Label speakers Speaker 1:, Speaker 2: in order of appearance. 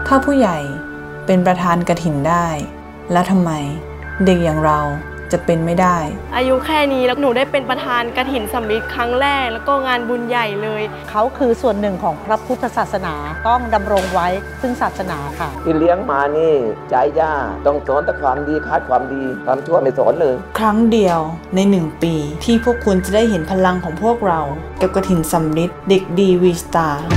Speaker 1: ถ้าผู้ใหญ่เป็นประธานกฐินได้แล้วทำไมเด็กอย่างเราจะเป็นไม่ได้
Speaker 2: อายุแค่นี้แล้วหนูได้เป็นประธานกฐินสำริดครั้งแรกแล้วก็งานบุญใหญ่เลย
Speaker 3: เขาคือส่วนหนึ่งของพระพุทธศาสนาต้องดำรงไว้ซึ่งศาสนาค่ะ
Speaker 4: ที่เลี้ยงมานี่ใจย่าต้องสอนแต่ความดีคัดความดีความชั่วไม่สอนเลย
Speaker 1: ครั้งเดียวใน1 ปีที่พวกคุณจะได้เห็นพลังของพวกเรากับกฐินสำริดเด็กดีวีสตาร์